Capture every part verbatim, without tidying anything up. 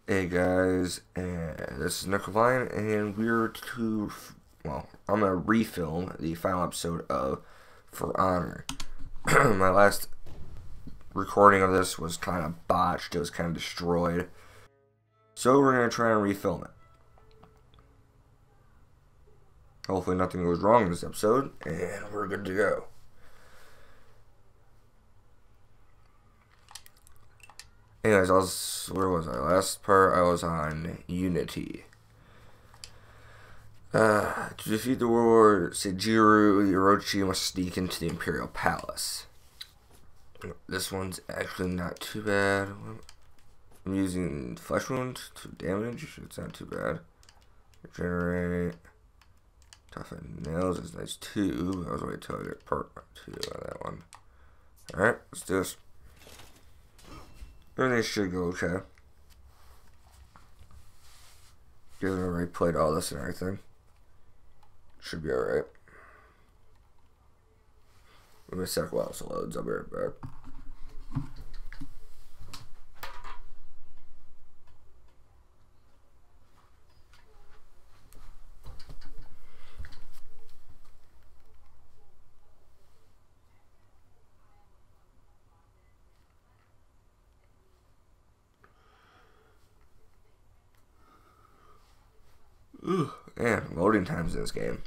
Hey guys, and this is Necro Lion, and we're to, well, I'm going to refilm the final episode of For Honor. My last recording of this was kind of botched, it was kind of destroyed, so we're going to try and refilm it. Hopefully nothing goes wrong in this episode, and we're good to go. Anyways, I was, where was I? Last part, I was on Unity. Uh, to defeat the warlord Seijiro, the Orochi must sneak into the Imperial Palace. This one's actually not too bad. I'm using Flesh Wound to damage. It's not too bad. Regenerate. Toughen Nails is nice too. I was waiting until I get part two on that one. Alright, let's do this. Everything should go okay. Given I already played all this and everything. Should be alright. Give me a sec while this loads. I'll be right back. Ooh, man, loading times in this game.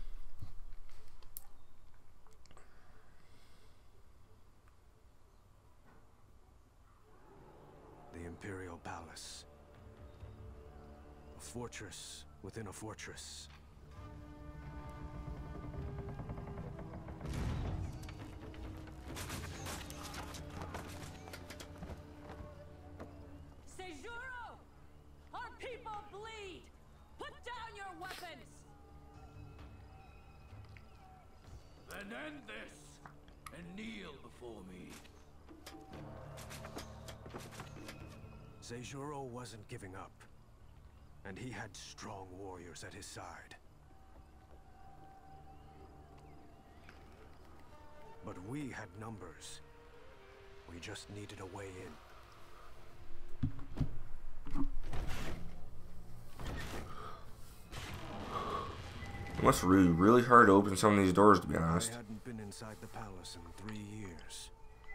The Imperial Palace. A fortress within a fortress. Seijiro! Our people bleed! Put down your weapons! Then end this, and kneel before me. Seijiro wasn't giving up, and he had strong warriors at his side. But we had numbers. We just needed a way in. It must be really, really hard to open some of these doors, to be honest. I hadn't been inside the palace in three years.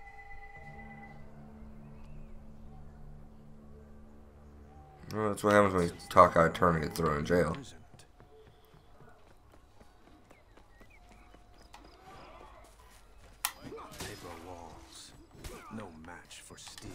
Well, that's what happens when you talk out of turn and get thrown in jail. Paper walls, no match for steel.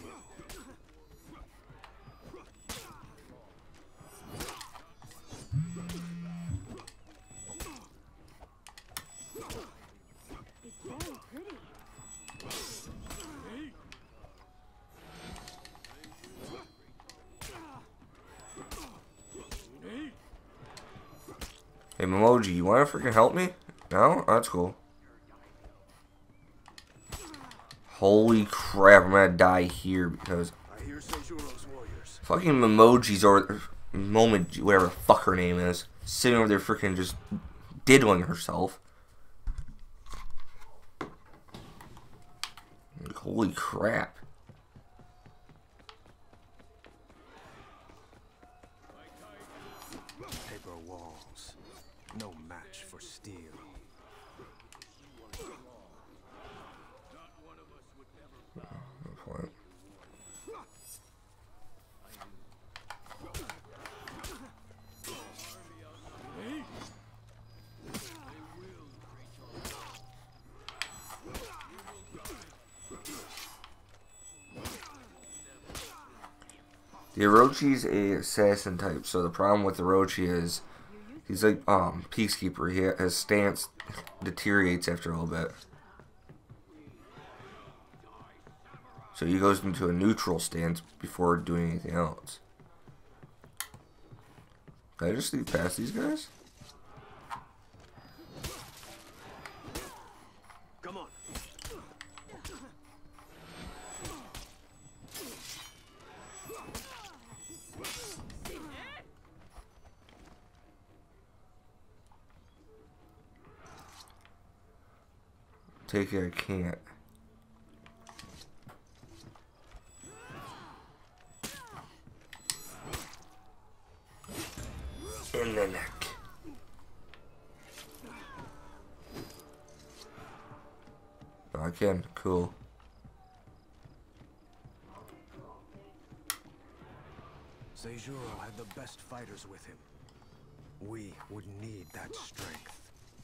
Hey, Memoji, you want to freaking help me? No? Oh, that's cool. Holy crap, I'm gonna die here because I hear Seijiro's warriors. fucking Memoji's or Moment, whatever the fuck her name is, sitting over there freaking just diddling herself. Like, holy crap. Paper walls, no match for steel. No point. The Orochi's a assassin type, so the problem with Orochi is he's like um Peacekeeper. He, his stance deteriorates after a little bit. So he goes into a neutral stance before doing anything else. Did I just sneak past these guys? Come on. Take it, I can't. can. Cool. Seijuro had the best fighters with him. We would need that strength.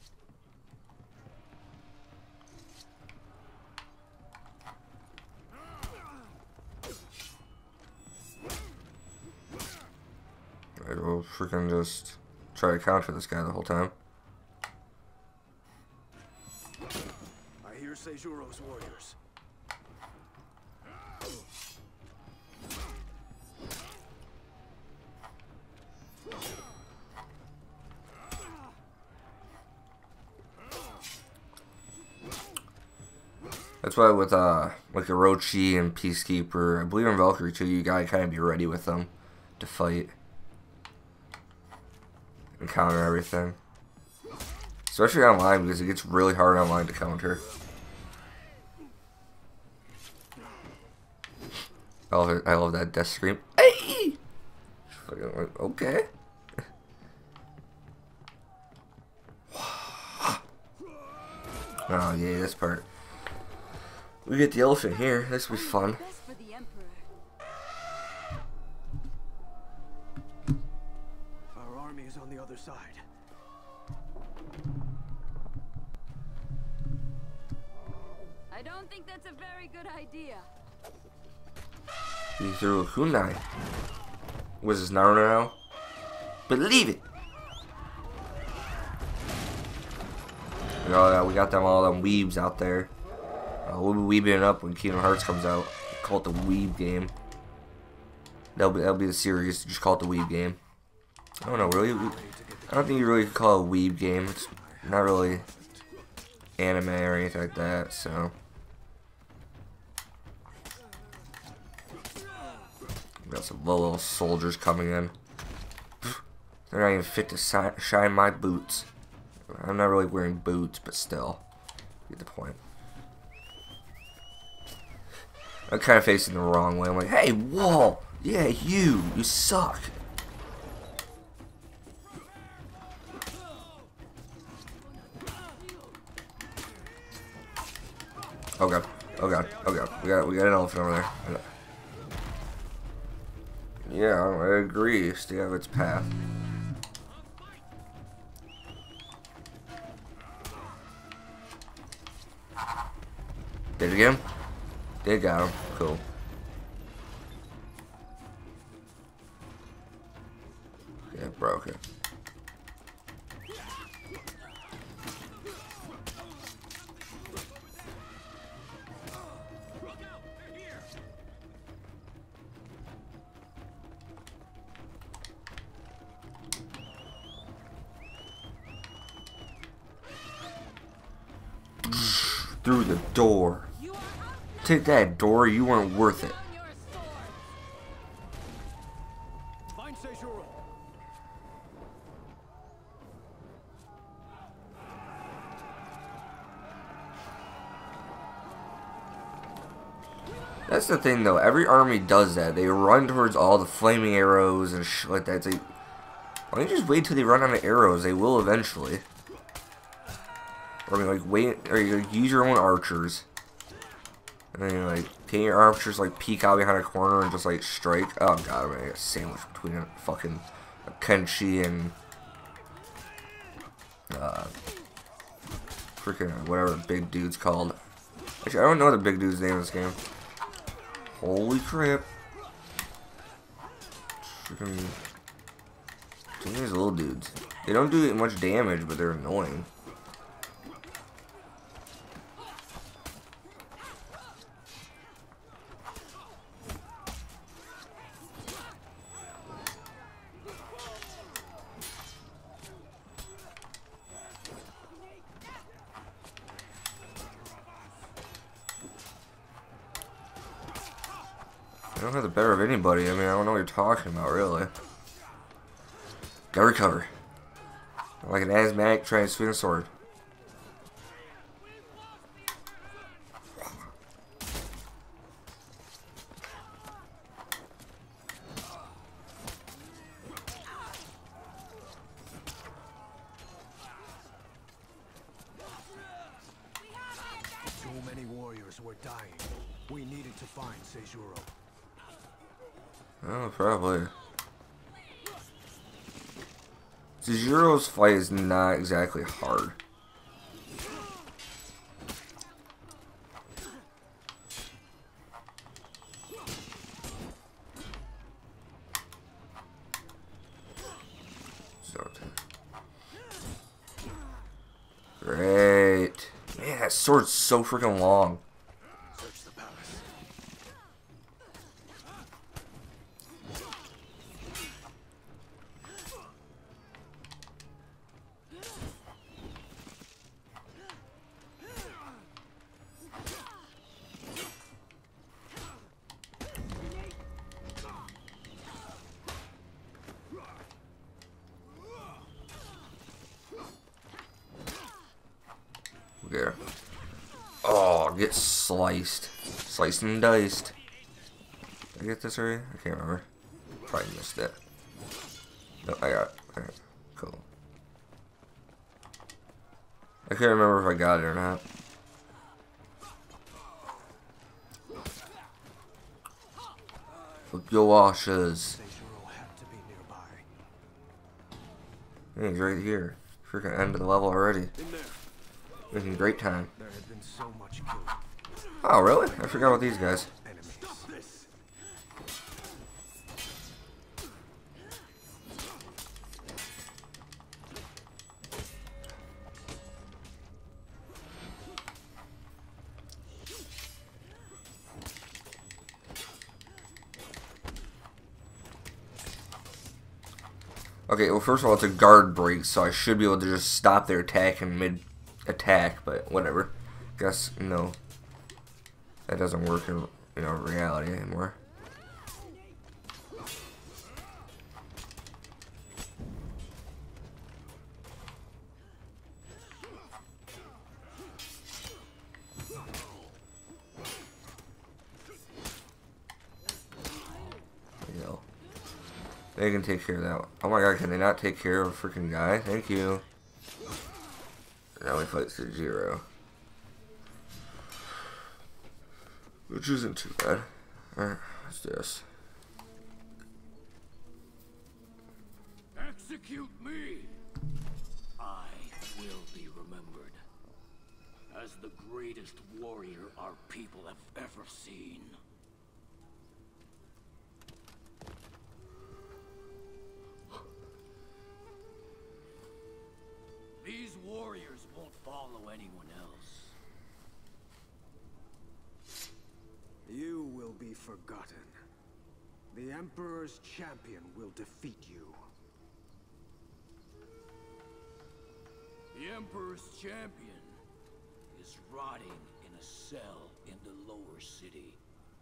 Alright, we'll freaking just try to counter this guy the whole time. I hear Seijuro's warriors. That's why with uh like Orochi and Peacekeeper, I believe in Valkyrie too, you gotta kind of be ready with them to fight and counter everything. Especially online, because it gets really hard online to counter. I love it. I love that death scream. Hey! Fucking like, okay. Oh yeah, this part. We get the elephant here. This will be fun. Best for the Emperor. Our army is on the other side. I don't think that's a very good idea. He threw a kunai. Was this Naruto now? Believe it. We got, we got them all them weebs out there. Uh, we'll be weebing it up when Kingdom Hearts comes out. Call it the Weeb game. That'll be that'll be the series. Just call it the Weeb game. I don't know really. I don't think you really could call it a Weeb game. It's not really anime or anything like that. So we got some low little soldiers coming in. They're not even fit to si shine my boots. I'm not really wearing boots, but still, you get the point. I'm kind of facing the wrong way. I'm like, hey, whoa, yeah, you, you suck. Oh god, oh god, oh god, we got, we got an elephant over there. Yeah, I agree. Stay out of its path. Did it get him? They got him. Cool. Yeah, broke it. Through the door. Take that, door. You weren't worth it. Find Seijuro. That's the thing, though. Every army does that. They run towards all the flaming arrows and shit like that. It's like, why don't you just wait till they run out of arrows? They will eventually. Or I mean, like, wait, or you like, use your own archers. And then, like, can your archers, like, peek out behind a corner and just, like, strike? Oh, God, I'm gonna get a sandwich between a fucking a Kenshi and, uh, freaking whatever the big dude's called. Actually, I don't know the big dude's name in this game. Holy crap. Freaking, some of these little dudes. They don't do much damage, but they're annoying. I don't have the better of anybody. I mean, I don't know what you're talking about, really. Gotta recover. I'm like an asthmatic trying to swing a sword. Too many warriors. we needed to find Seijuro. Oh, probably. Seijuro's fight is not exactly hard. Great. Man, that sword's so freaking long. Search the palace. There. Oh, get sliced. Sliced and diced. Did I get this already? I can't remember. Probably missed it. No, I got it. Alright, cool. I can't remember if I got it or not. Look, your washes. Seijuro had to be nearby. Hey, he's right here. Freaking end of the level already. In there. Making great time. There had been so much killing. Oh, really? I forgot about these guys. Enemies. Stop this. Okay, well, first of all, it's a guard break, so I should be able to just stop their attack in mid-attack, but whatever. Guess, no. That doesn't work in, you know, reality anymore. You know. They can take care of that one. Oh my god, can they not take care of a freaking guy? Thank you. Now we fight Seijuro. Which isn't too bad. Alright, let's do this. Execute me! I will be remembered as the greatest warrior our people have ever seen. These warriors won't follow anyone else. You will be forgotten. The Emperor's champion will defeat you. The Emperor's champion is rotting in a cell in the lower city.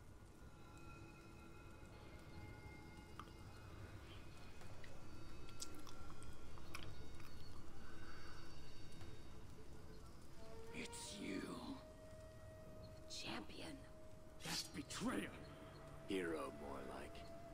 It's you. Champion. That's betrayal. Hero, more like.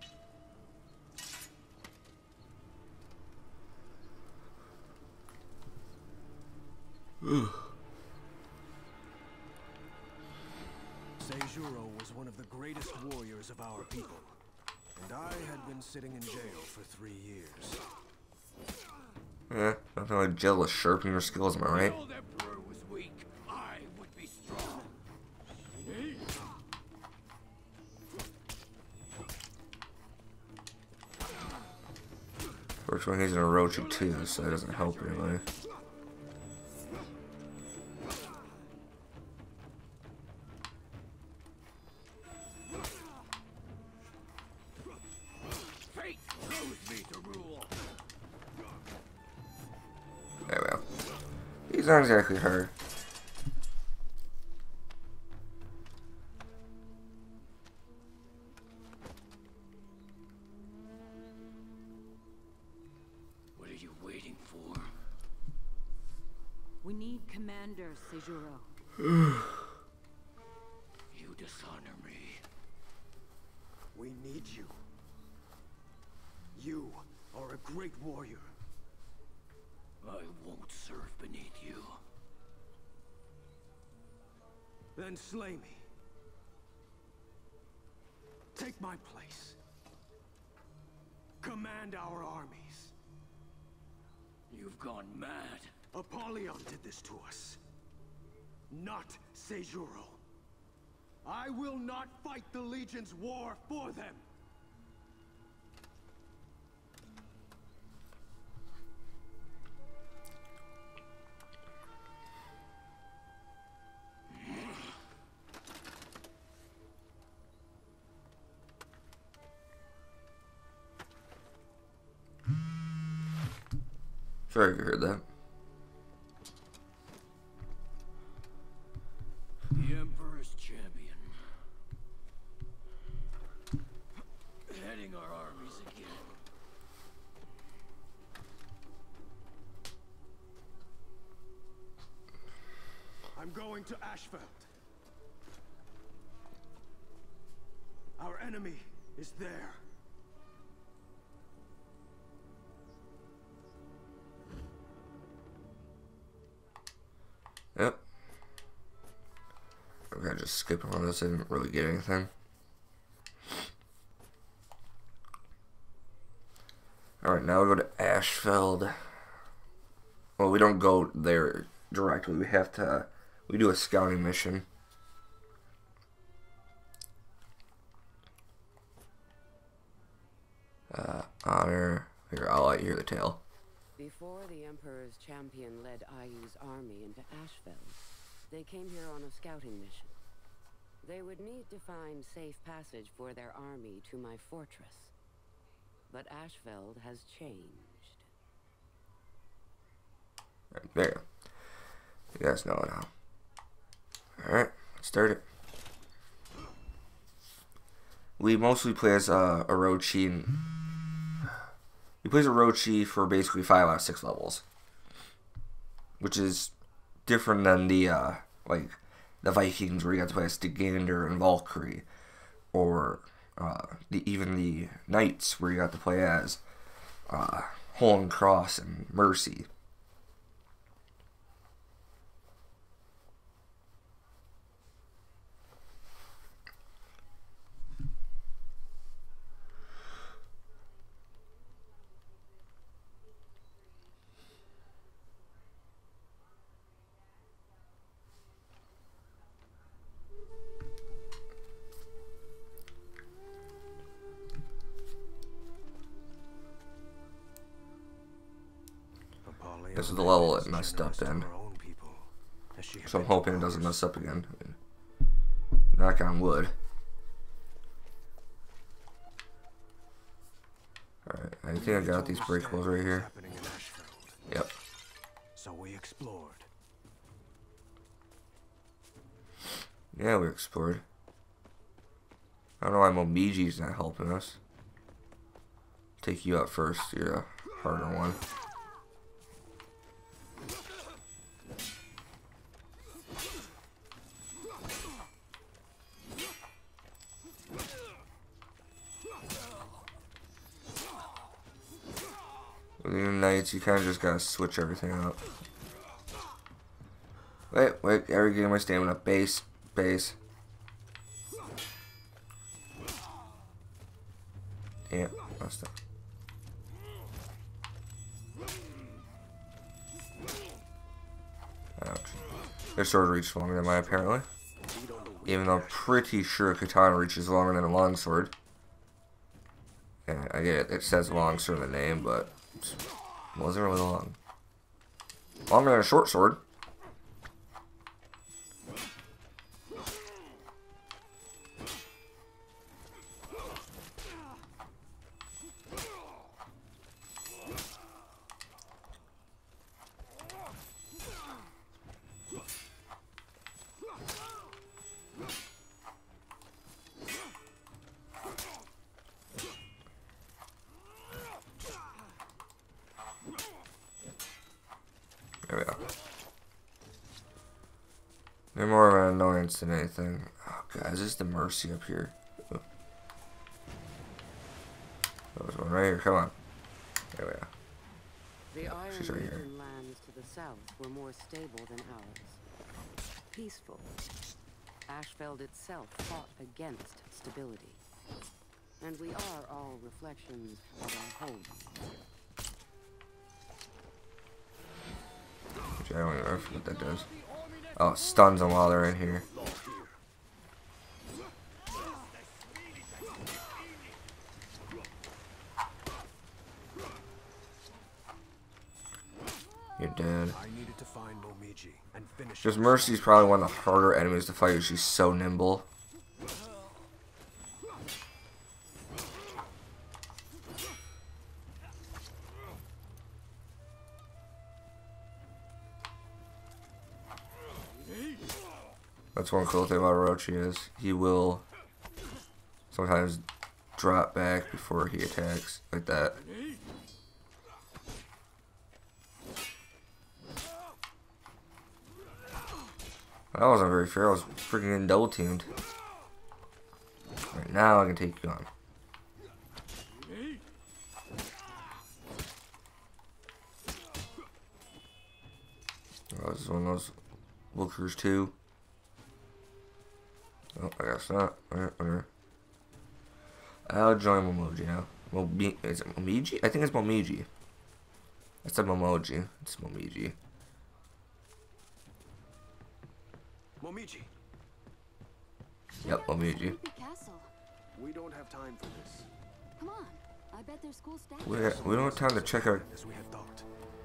Seijuro was one of the greatest warriors of our people, and I had been sitting in jail for three years. Eh, nothing like jail to sharpen your skills, am I right? The old Emperor was weak. I would be strong. Fortunately, he's an Orochi too, so that doesn't help anybody. Fate chose me to rule. There we go. He's not exactly hard. What are you waiting for? We need Commander Seijuro. You dishonor me. We need you. You are a great warrior. I won't serve beneath you. Then slay me. Take my place. Command our armies. You've gone mad. Apollyon did this to us. Not Seijuro. I will not fight the Legion's war for them. Sorry if you heard that. The Emperor's champion. Heading our armies again. I'm going to Ashfeld. Our enemy is there. Yep. Okay, just skip on this. I didn't really get anything. Alright, now we go to Ashfeld. Well, we don't go there directly. We have to, we do a scouting mission. Uh, honor. Here, I'll let you hear the tale. Before the Emperor's champion led Ayu's army into Ashfeld, they came here on a scouting mission. They would need to find safe passage for their army to my fortress. But Ashfeld has changed. Right, there. You guys know it now. Alright, let's start it. We mostly play as uh, Orochi and He plays Orochi for basically five out of six levels, which is different than the uh, like the Vikings where you got to play as Stygander and Valkyrie, or uh, the even the Knights where you got to play as uh, Holy Cross and Mercy. This is the level it messed up in. So I'm hoping it doesn't mess up again. I mean, knock on wood. Alright, I think I got these breakables right here. Yep. So we explored. Yeah, we explored. I don't know why Momiji's not helping us. Take you out first. You're a harder one. With your knights, you kind of just gotta switch everything up. Wait, wait, I regain my stamina. Base, base. Damn, messed up. Ouch. Their sword reaches longer than mine, apparently. Even though I'm pretty sure a katana reaches longer than a longsword. Yeah, I get it. It says longsword in the name, but it wasn't really long. Longer than a short sword. There we go. They're more of an annoyance than anything. Oh, guys, is the Mercy up here? Oh. There's one right here. Come on. There we go. The Iron She's right here. Legion lands to the south were more stable than ours. Peaceful. Ashfeld itself fought against stability. And we are all reflections of our home. Which I don't even know what that does. Oh, stuns them while they're in here. You're dead. I needed to find Momiji and finish. Just Mercy's probably one of the harder enemies to fight. She's so nimble. That's one cool thing about Orochi is he will sometimes drop back before he attacks, like that. That wasn't very fair. I was freaking getting double teamed. Right now I can take you on. Oh, this is one of those Wilkers too. Oh, I guess not. Alright, whatever. I'll join Momoji now. Mobi is it Momiji? I think it's Momiji. I said Momoji. It's Momiji. Momiji. Yep, Momiji. Castle. We don't have time for this. Come on. I bet there's cool stuff. We, we don't have time to check out. As we had thought.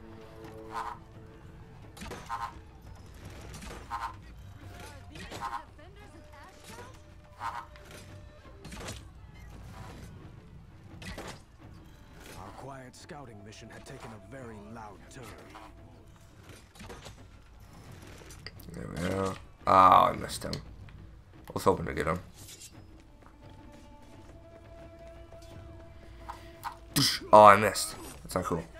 Our quiet scouting mission had taken a very loud turn. There we go. Oh, I missed him. I was hoping to get him. Oh, I missed. That's not cool.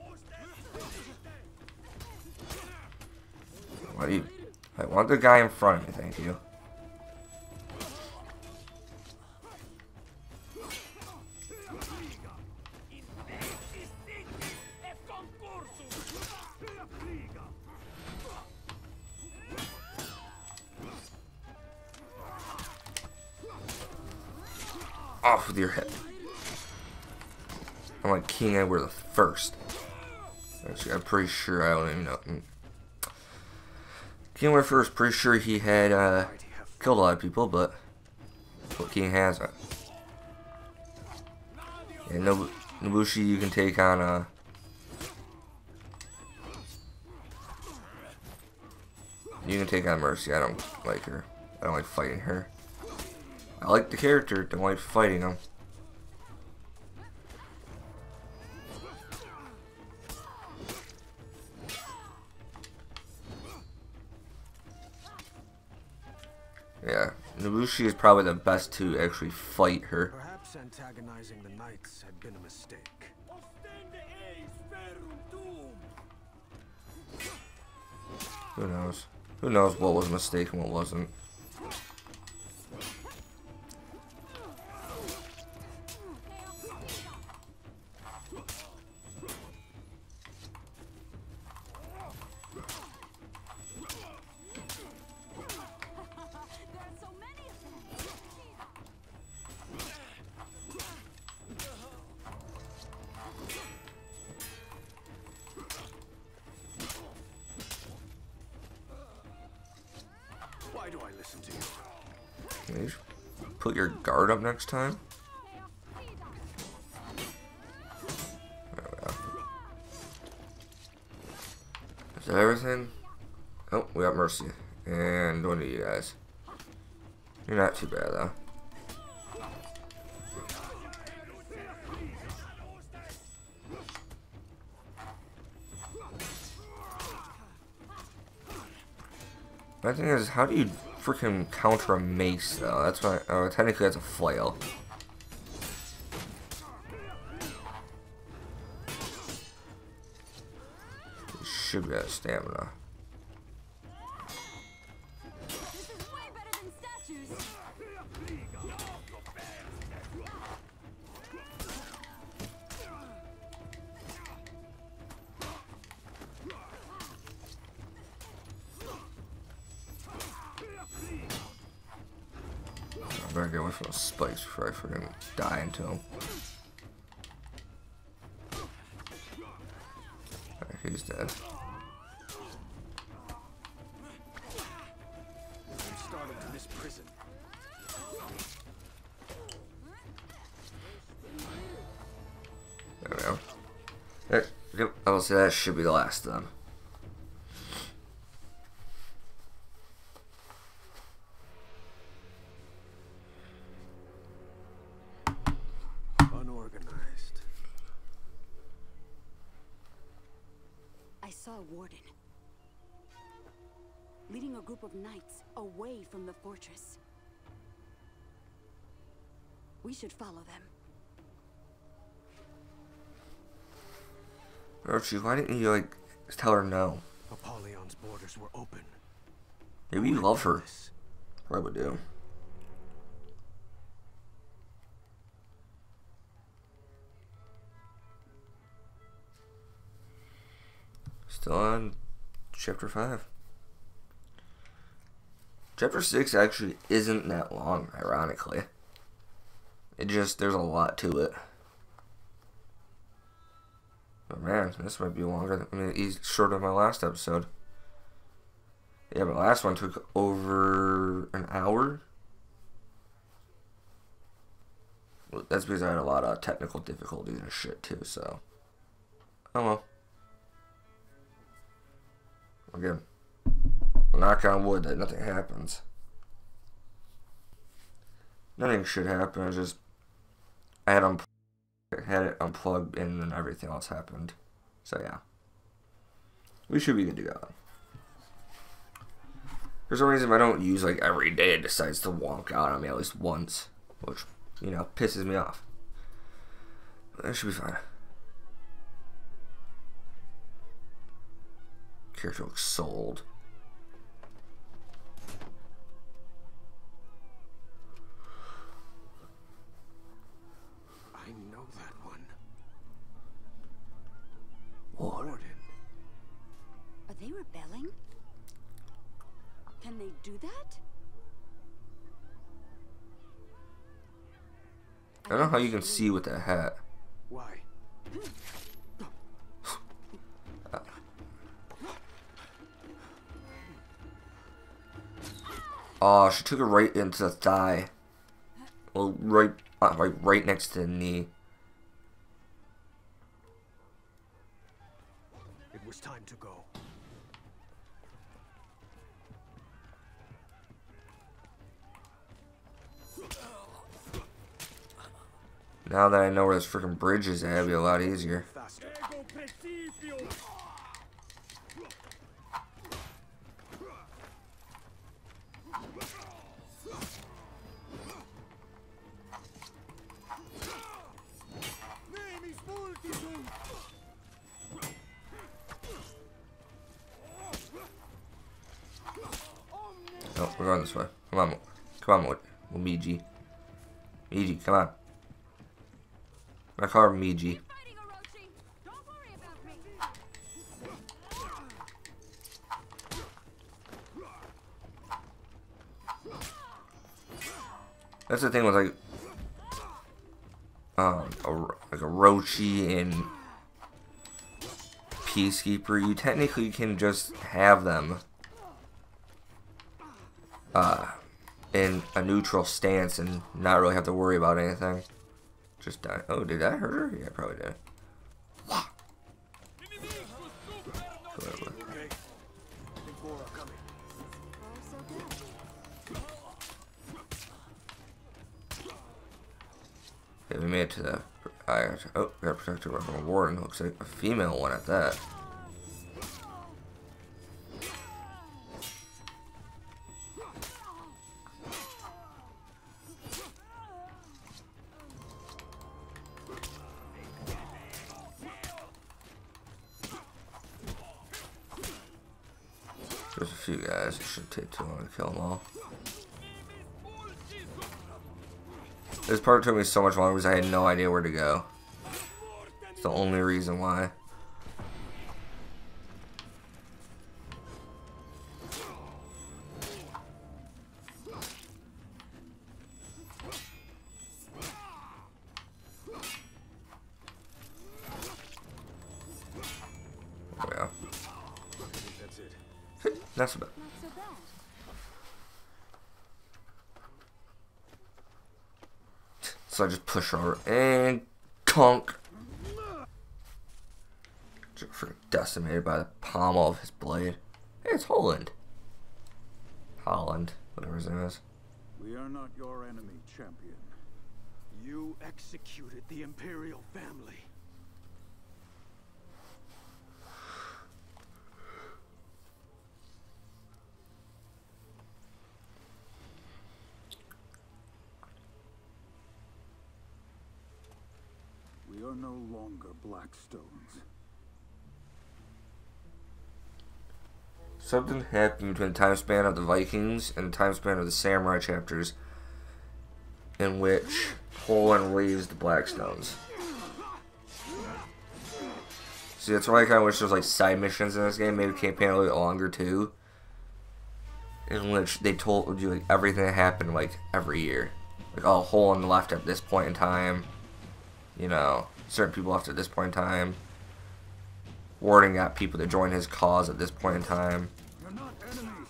Why do you... I want the guy in front of me, thank you. Off with your head. I'm like King Edward the First. Actually, I'm pretty sure I don't even know. King Edward the First, pretty sure he had uh, killed a lot of people, but what king hasn't? Yeah, Nob Nobushi, you can take on uh, you can take on Mercy. I don't like her. I don't like fighting her. I like the character, don't like fighting him. Yeah, Nobushi is probably the best to actually fight her. Perhaps antagonizing the knights had been a mistake. Who knows? Who knows what was a mistake and what wasn't? Why do I listen to you? Can you put your guard up next time? There we go. Is that everything? Oh, we got Mercy. And one of you guys. You're not too bad though. My thing is, how do you freaking counter a mace though? That's why. Oh, technically that's a flail. You should be out of stamina. This is way better than statues. I better get away from those spikes before I freaking die into them. Alright, he's dead. I'm starting to miss prison. There we go. There, yep, I will say that should be the last of them. Unorganized. I saw a warden leading a group of knights away from the fortress. We should follow them. Orochi, why didn't you, like, tell her no? Apollyon's borders were open. Maybe you love her. Probably do. Still on chapter five. Chapter six actually isn't that long, ironically. It just, there's a lot to it. But man, this might be longer than, I mean, he's shorter than my last episode. Yeah, but the last one took over an hour. Well, that's because I had a lot of technical difficulties and shit too, so. Oh well. Again, knock on wood that nothing happens. Nothing should happen, it's just, I had, unpl had it unplugged and then everything else happened. So yeah. We should be good to go. For some reason, if I don't use like every day, it decides to wonk out on me at least once. Which, you know, pisses me off. But that should be fine. Character looks so old. I know that one. Warden. Are they rebelling? Can they do that? I don't know how you can see with that hat. Why? Oh, she took it right into the thigh. Well, right, uh, right, right next to the knee. It was time to go. Now that I know where this freaking bridge is, it'll be a lot easier. Faster. Oh, we're going this way. Come on, come on, Miji. Miji, come on. I call her Miji. That's the thing with like, um, a, like a Orochi and Peacekeeper. You technically can just have them uh, in a neutral stance and not really have to worry about anything. Just die. Oh, did that hurt her? Yeah, probably did. Whatever. Okay. I think more are coming. So good. Okay, we made it to the. I oh, we got protected from a warden. Looks like a female one at that. There's a few guys. It shouldn't take too long to kill them all. This part took me so much longer because I had no idea where to go. It's the only reason why. Not so bad. Not so bad. So I just push her over and conk. Just freaking decimated by the pommel of his blade. Hey, it's Holland. Holland, whatever his name is. We are not your enemy, champion. You executed the Imperial family. We are no longer Blackstones. Something happened between the time span of the Vikings and the time span of the Samurai chapters, in which Poland raised the Blackstones. See, that's why I kind of wish there was like side missions in this game, maybe campaign a little bit longer too, in which they told you like everything that happened like every year, like oh, Holland left at this point in time, you know, certain people left at this point in time. Warden got people to join his cause at this point in time. You're not enemies.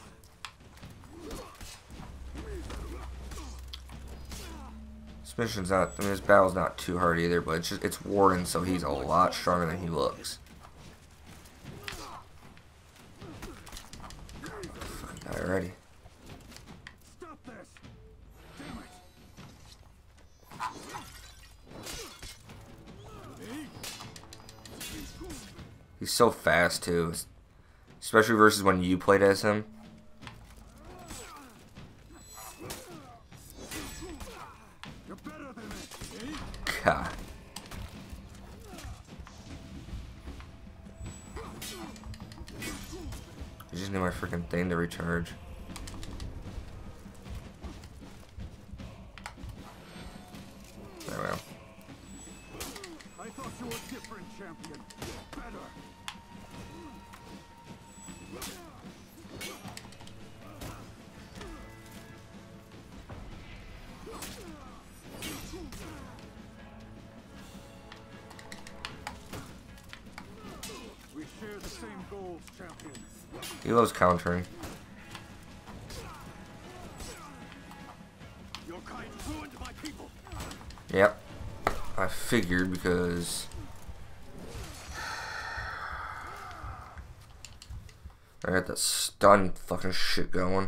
This mission's not, I mean, this battle's not too hard either, but it's just, it's Warden, so he's a lot stronger than he looks. Fucking die already. Stop this! Damn it! He's so fast too, especially versus when you played as him. You're better than it. God. I just need my freaking thing to recharge. There we go. I thought you were different, champion. Better. We share the same goals, champion. He loves countering. Your kind ruined my people. Yep. I figured because I got that stun fucking shit going.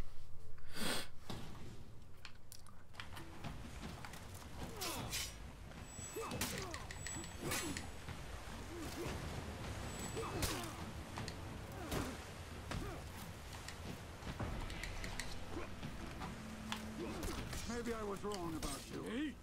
Maybe I was wrong about you.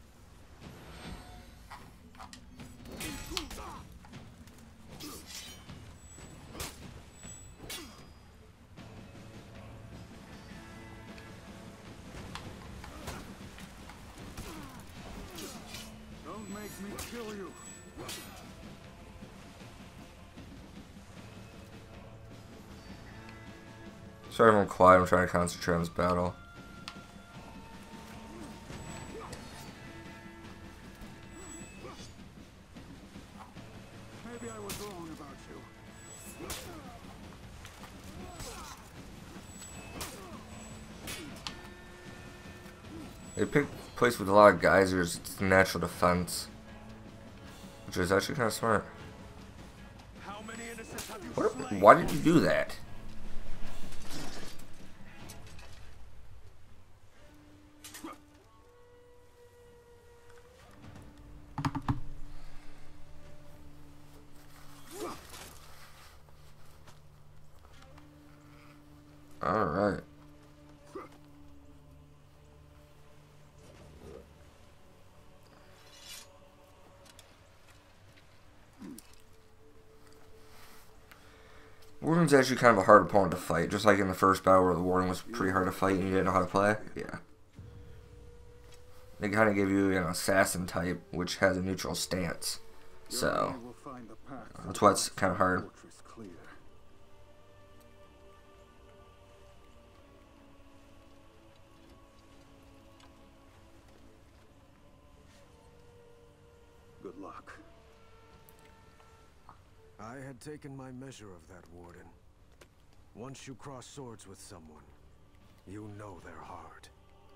Don't make me kill you. Sorry if I'm quiet, I'm trying to concentrate on this battle. Maybe I was wrong about you. They picked a place with a lot of geysers, it's natural defense. Which is actually kind of smart. How many innocents have you What, slain? why did you do that? Alright. Warden's actually kind of a hard opponent to fight, just like in the first battle where the Warden was pretty hard to fight and you didn't know how to play. Yeah. They kind of give you an assassin type, which has a neutral stance. So, We'll find the path to that's why it's kind of hard. fortress clear. Good luck. I had taken my measure of that warden. Once you cross swords with someone, you know their heart.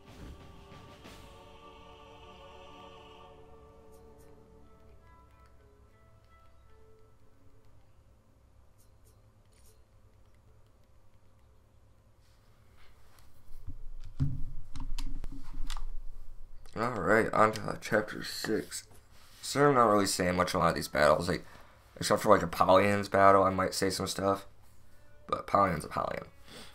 Alright, on to chapter six. So I'm not really saying much on a lot of these battles, like, except for like Apollyon's battle, I might say some stuff. But Apollyon's Apollyon.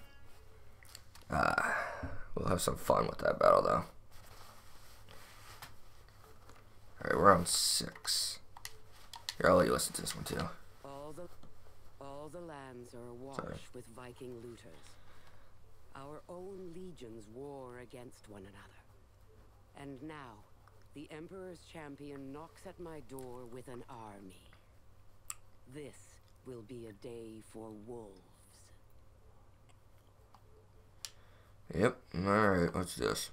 Uh, we'll have some fun with that battle, though. Alright, we're on six. Here, I'll let you listen to this one, too. All the, all the lands are awash Sorry. with Viking looters. Our own legions war against one another. And now, the Emperor's champion knocks at my door with an army. This will be a day for wolves. Yep, alright, what's this?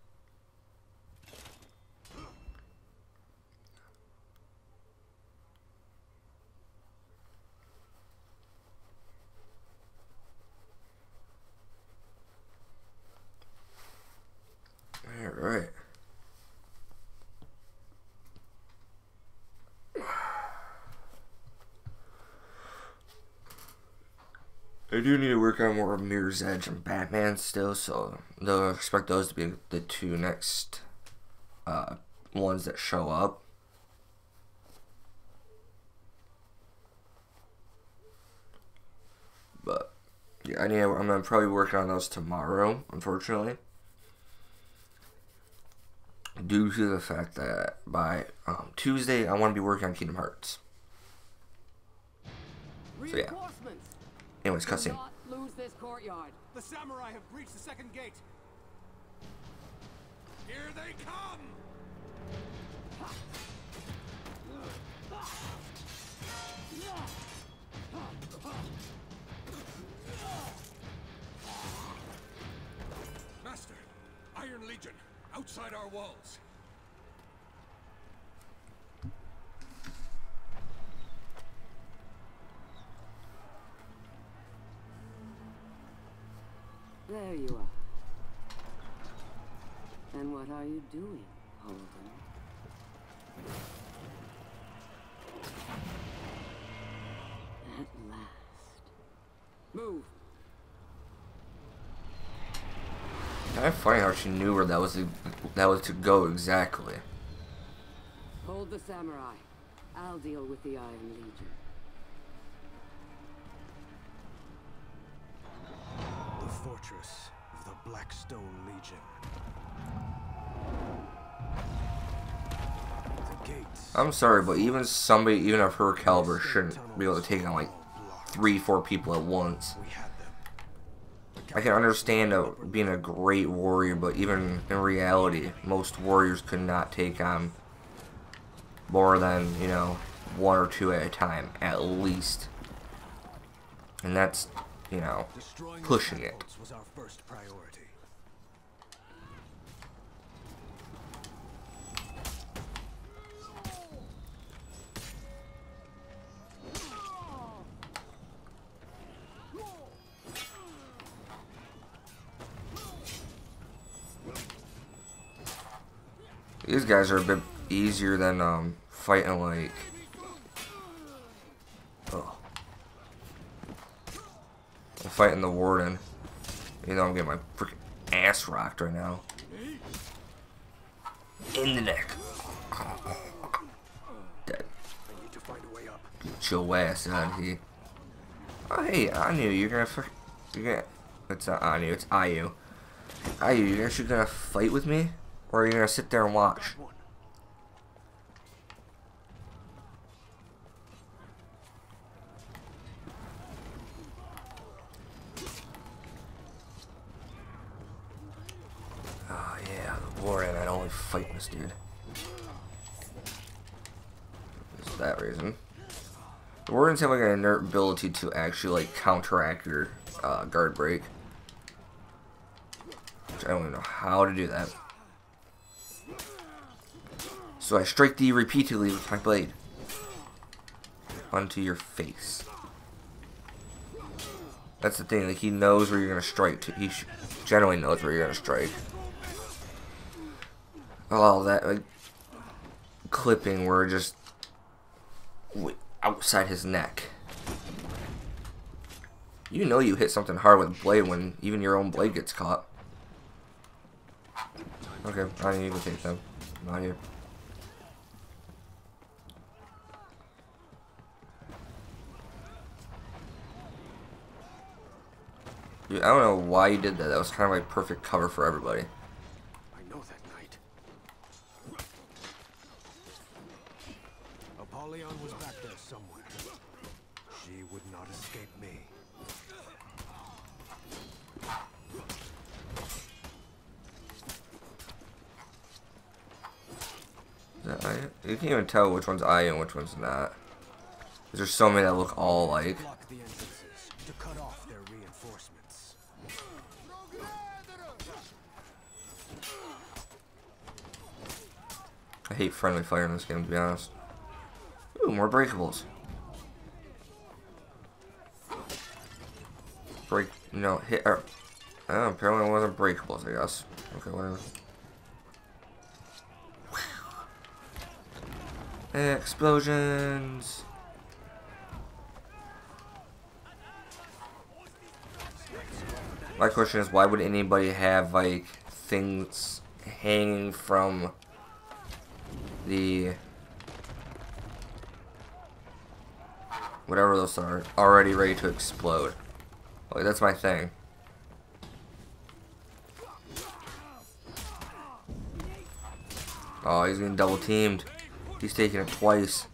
Alright. I do need to work on more Mirror's Edge and Batman still, so they'll expect those to be the two next uh, ones that show up. But yeah, I need. To, I'm gonna probably work on those tomorrow, unfortunately, due to the fact that by um, Tuesday I want to be working on Kingdom Hearts. So yeah. Anyways, cutscene. Do not lose this courtyard. The samurai have breached the second gate. Here they come! Master, Iron Legion, outside our walls. There you are. And what are you doing, Holden? At last. Move. Kind of funny how she knew where that was to, that was to go exactly. Hold the samurai. I'll deal with the Iron Legion. The fortress of the Blackstone Legion. The gates. I'm sorry, but even somebody, even of her caliber, shouldn't be able to take on like three, four people at once. We had them. I can understand uh, being a great warrior, but even in reality, most warriors could not take on more than, you know, one or two at a time, at least. And that's, you know, Destroying pushing the it. catapults was our first priority. These guys are a bit easier than um, fighting like. Oh. I'm fighting the warden. You know I'm getting my freaking ass rocked right now. In the neck. Dead. I need to find a way up. Get your ass out of here. Oh hey, I knew you were gonna fuck. You're gonna. It's not I knew. It's Ayu. Ayu, you're actually gonna fight with me, or are you gonna sit there and watch? Oh yeah, the warden. I don't like fighting this dude. For that reason. The wardens have like an inert ability to actually like counteract your uh, guard break. Which I don't even know how to do that. So I strike thee repeatedly with my blade. Onto your face. That's the thing. Like, he knows where you're gonna strike. Too. He generally knows where you're gonna strike. Oh, that like clipping where just outside his neck. You know you hit something hard with a blade when even your own blade gets caught. Okay, I didn't even take them. Not here. Dude, I don't know why you did that. That was kind of like perfect cover for everybody. I know that night. Apollyon was back there somewhere. She would not escape me. Is that Iron? You can't even tell which one's Iron and which one's not. There's so many that look all alike. Block the entrances to cut off their reinforcements. I hate friendly fire in this game, to be honest. Ooh, more breakables. Break, no, hit, er, oh, apparently it wasn't breakables, I guess. Okay, whatever. Explosions. My question is, why would anybody have, like, things hanging from the whatever those are already ready to explode? Like, that's my thing. Oh, he's getting double teamed. He's taking it twice.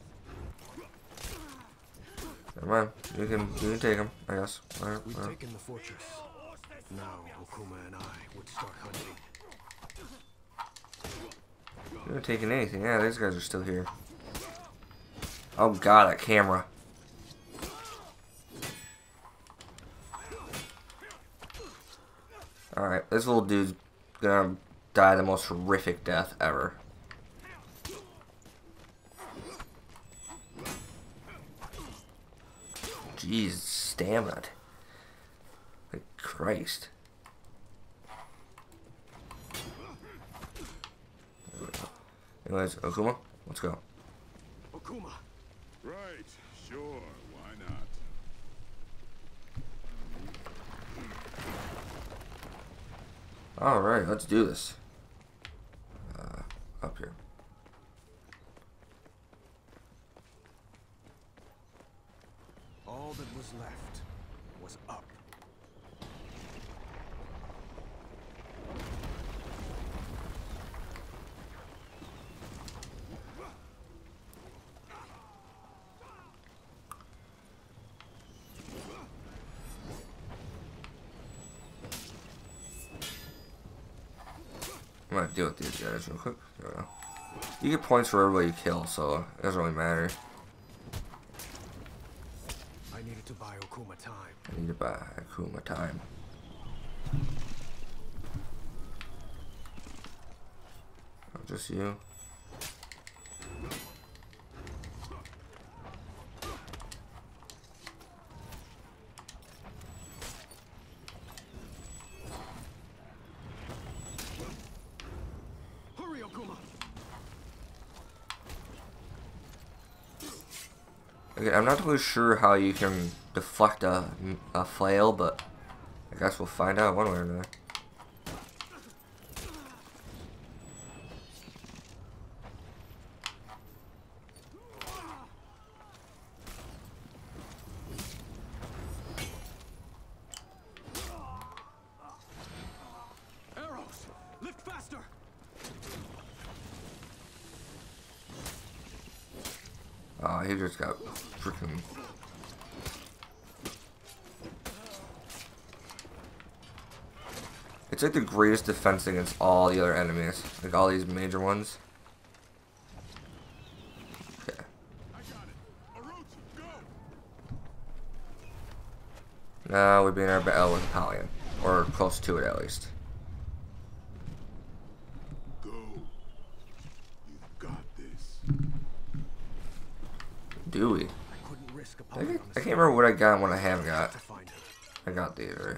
Never mind. You can you can take him, I guess. Alright, We've alright. taken the fortress. Now Okuma and I would start hunting. You're not taking anything. Yeah, these guys are still here. Oh god, that camera. Alright, this little dude's gonna die the most horrific death ever. Jeez, stamina. Like Christ. Anyways, Okuma, let's go. Okuma! Right, sure, why not? Alright, let's do this. Uh, up here. All that was left was up. I'm gonna deal with these guys real quick. There we go. You get points for everybody you kill, so it doesn't really matter. I needed to buy Okuma time. I need to buy Akuma time. Oh, just you. Hurry, Okuma! Okay, I'm not really sure how you can deflect a, a flail, but I guess we'll find out one way or another. Arrows! Lift faster! Oh, he just got freaking. It's like the greatest defense against all the other enemies, like all these major ones. Okay. I got it. Orochi, go! Now we'd be in our battle with Apollyon, or close to it at least. Go. You've got this. Do we? I couldn't risk I Apollyon. can't, I can't remember what I got and what I haven't got. To find her. I got these, right?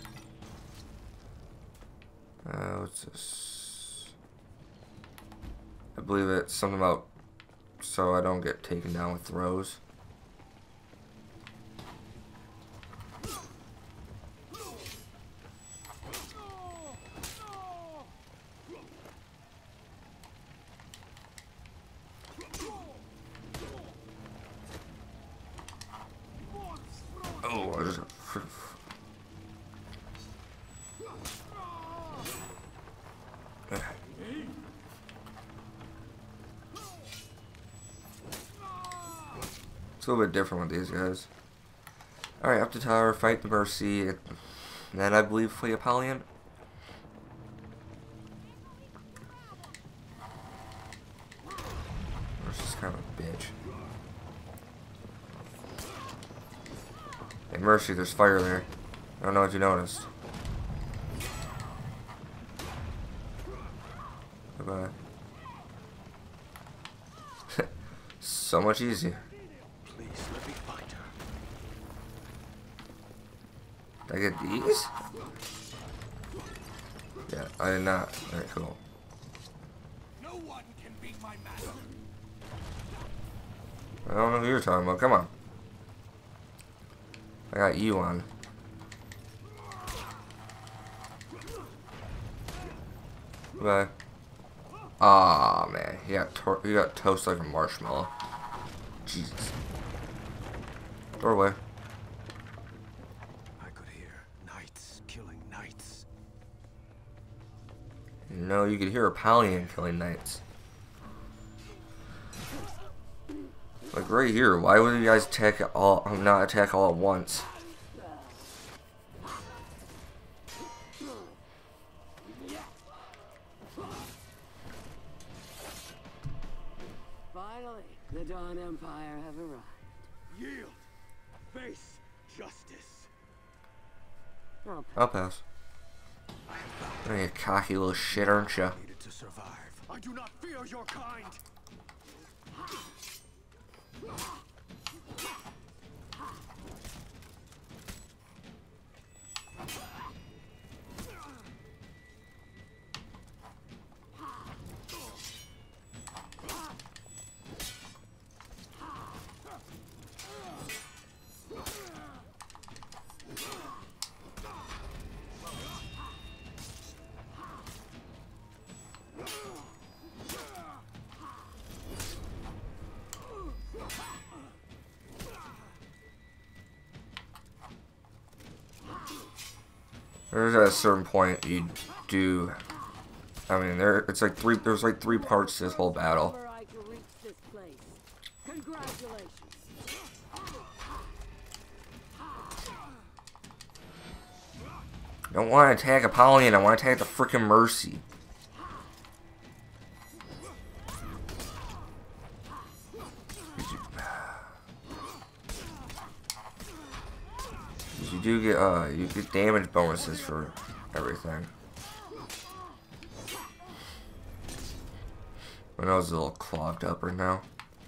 Uh, what's this? I believe it's something about so I don't get taken down with throws. Oh, I just... It's a little bit different with these guys. Alright, up to tower, fight the Mercy, and then I believe flee Apollyon. Mercy's kind of a bitch. Hey Mercy, there's fire there. I don't know if you noticed. Bye-bye. So much easier. Please let me find her. Did I get these? Yeah, I did not. Alright, cool. No one can beat my master. I don't know who you're talking about. Come on. I got you on. Bye. Aw, man. He got, tor he got toast like a marshmallow. Jesus. Doorway. I could hear knights killing knights. No, you could hear Apollyon killing knights. Like right here. Why would you guys attack all? Not attack all at once? Finally, the Dawn Empire have arrived. Yield. Face justice. I'll I'll pass. Oh, you cocky little shit, aren't you? Needed to survive. I do not fear your kind. There's at a certain point you do. I mean, there. It's like three. There's like three parts to this whole battle. Whenever I can reach this place. Congratulations. I don't want to attack Apollyon. I want to attack the frickin' Mercy. You do get uh, you get damage bonuses for everything. My nose is a little clogged up right now.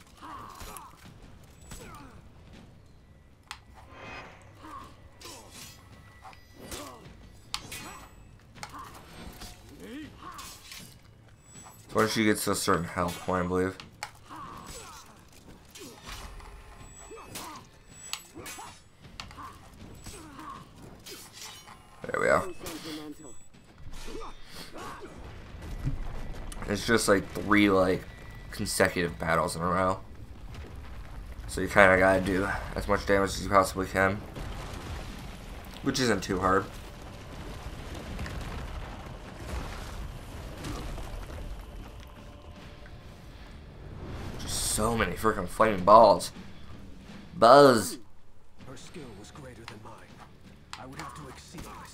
Once she gets to a certain health point, I believe. There we are. It's just like three like consecutive battles in a row. So you kind of gotta do as much damage as you possibly can. Which isn't too hard. Just so many freaking flaming balls. Buzz! Her skill was greater than mine. I would have to exceed myself.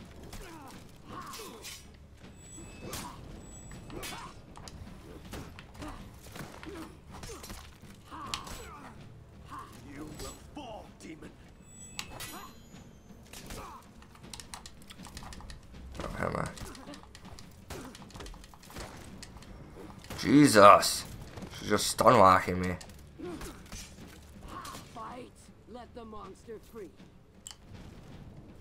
You will fall, demon. Oh, am I? Jesus! She's just stun locking me. Fight. Let the monster free.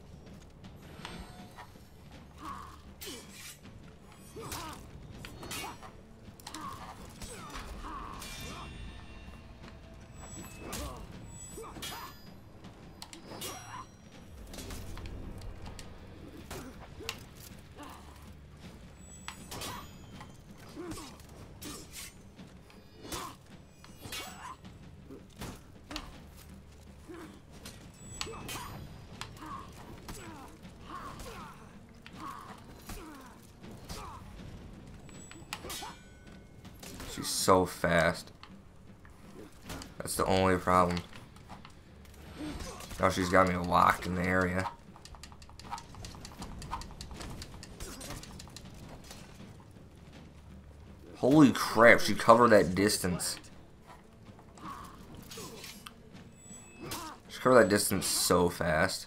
She's so fast. That's the only problem. Now she's got me locked in the area. Holy crap, she covered that distance. She covered that distance so fast.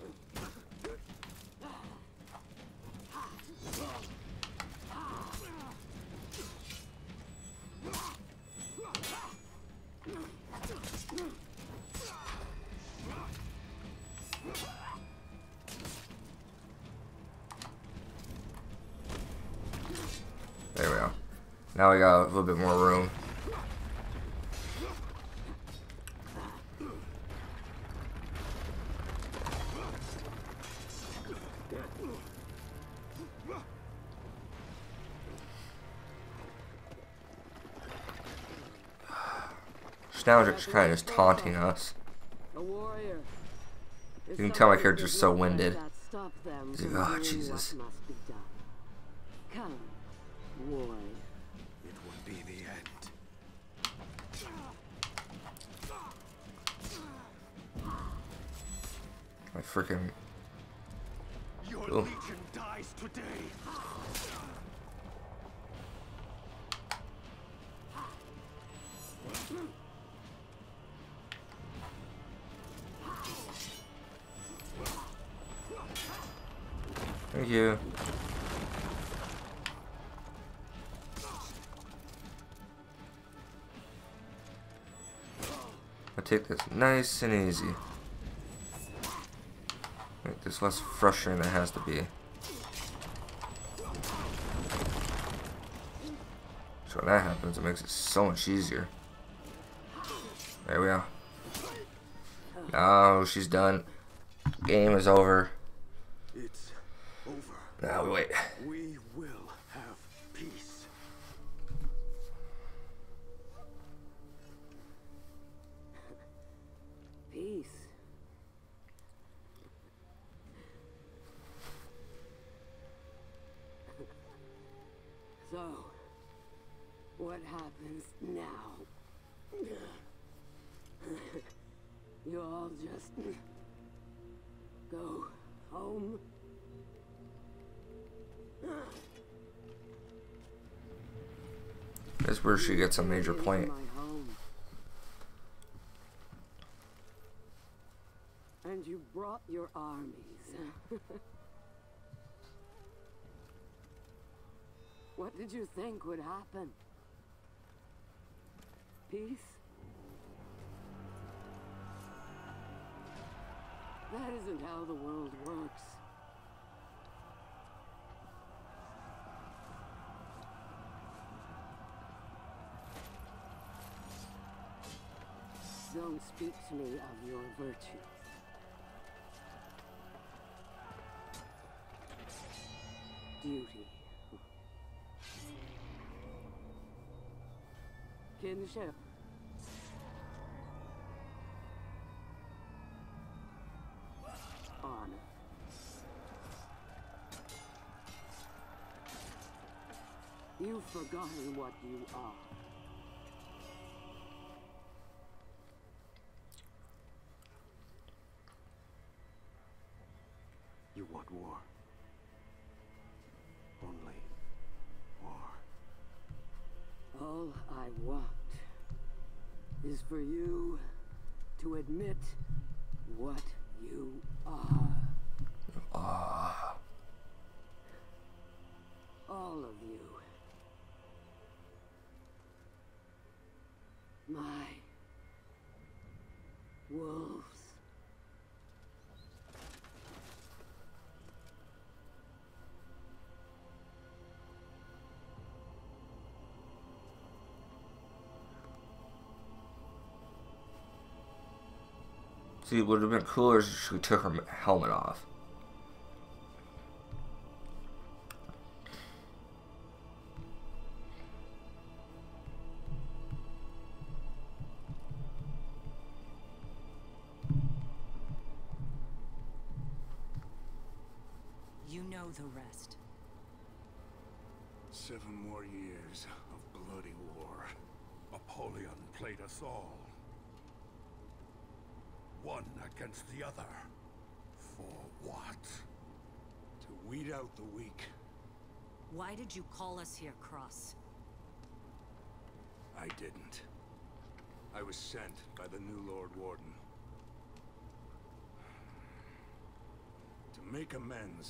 There we go. Now we got a little bit more room. Now she's kind of just taunting us. You can tell my character's so winded. He's like, oh, Jesus. Come, warrior. It will be the end. My freaking. Your Ooh. legion dies today. Thank you. I take this nice and easy. Make this less frustrating than it has to be. So when that happens, it makes it so much easier. There we go. No, she's done. Game is over. It's over. Now we wait. We will have peace. Peace. So, what happens now? You all just go home? That's where she gets a major point. My home. And you brought your armies. What did you think would happen? Peace? That isn't how the world works. Don't speak to me of your virtues. Duty. Kinship. Honor. You've forgotten what you are. You want war. Only war. All I want is for you to admit what you are. Ah. All of you. My wolves. See, it would have been cooler if she took her helmet off. You know the rest. Seven more years of bloody war. Napoleon played us all. One against the other. For what? To weed out the weak. Why did you call us here, Cross? I didn't. I was sent by the new Lord Warden. To make amends.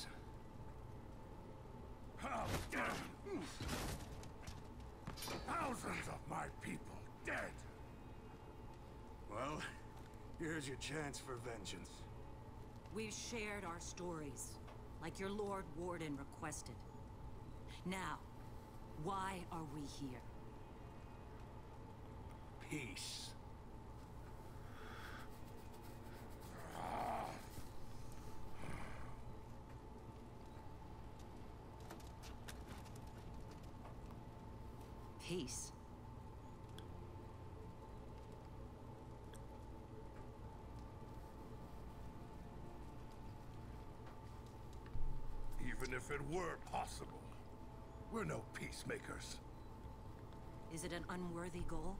Thousands of my people dead. Well, here's your chance for vengeance. We've shared our stories, like your Lord Warden requested. Now, why are we here? Peace. Peace. Even if it were possible, we're no peacemakers. Is it an unworthy goal?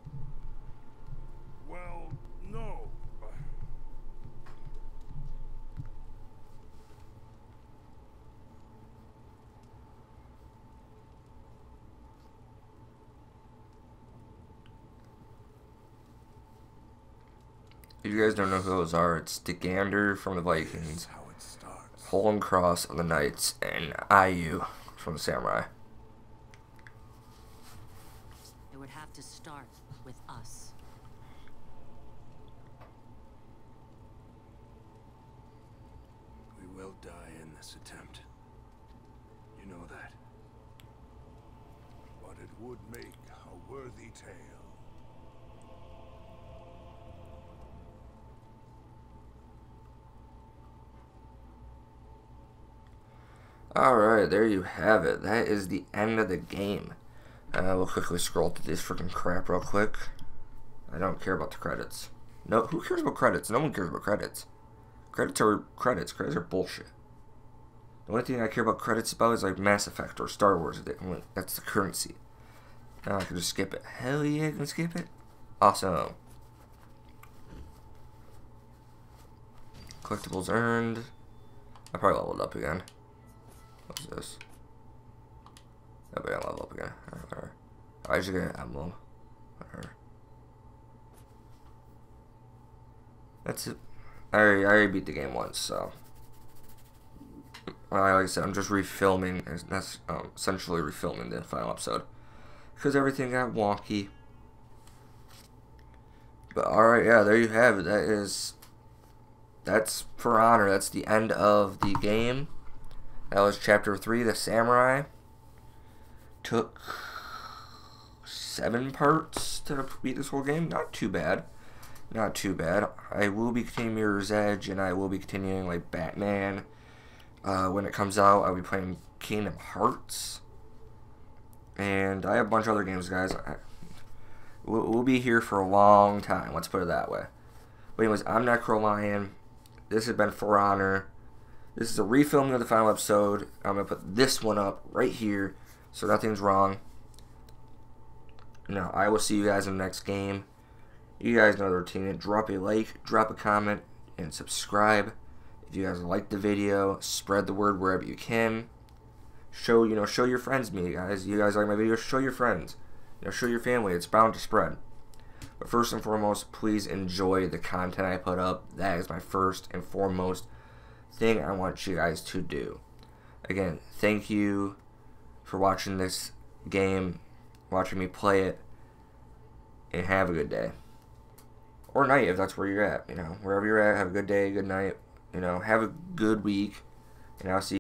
Well, no. If you guys don't know who those are, it's Degander from the Vikings, How it starts. Holland Cross of the Knights, and I U from the Samurai. It would have to start with us. We will die in this attempt. You know that. But it would make a worthy tale. Alright, there you have it. That is the end of the game. Uh, we'll quickly scroll through this freaking crap real quick. I don't care about the credits. No, who cares about credits? No one cares about credits. Credits are credits. Credits are bullshit. The only thing I care about credits about is like Mass Effect or Star Wars. That's the currency. Now I can just skip it. Hell yeah, I can skip it. Awesome. Collectibles earned. I probably leveled up again. What's this? Oh, but I level up again. Alright, alright. I just get an emblem. Alright. That's it. I already, I already beat the game once, so. Well, like I said, I'm just refilming. That's um, essentially refilming the final episode. Because everything got wonky. But alright, yeah, there you have it. That is. That's For Honor. That's the end of the game. That was chapter three, the Samurai. Took seven parts to beat this whole game. Not too bad. Not too bad. I will be continuing Mirror's Edge, and I will be continuing like Batman. Uh, when it comes out, I'll be playing Kingdom Hearts. And I have a bunch of other games, guys. I, we'll, we'll be here for a long time. Let's put it that way. But anyways, I'm Necro Lion. This has been For Honor. This is a refilming of the final episode. I'm going to put this one up right here so nothing's wrong. Now, I will see you guys in the next game. You guys know the routine. Drop a like, drop a comment, and subscribe. If you guys like the video, spread the word wherever you can. Show, you know, show your friends me, guys. You guys like my video, show your friends. You know, show your family. It's bound to spread. But first and foremost, please enjoy the content I put up. That is my first and foremost thing I want you guys to do. Again, thank you for watching this game, watching me play it, and have a good day. Or night if that's where you're at. You know, wherever you're at, have a good day, good night. You know, have a good week, and I'll see you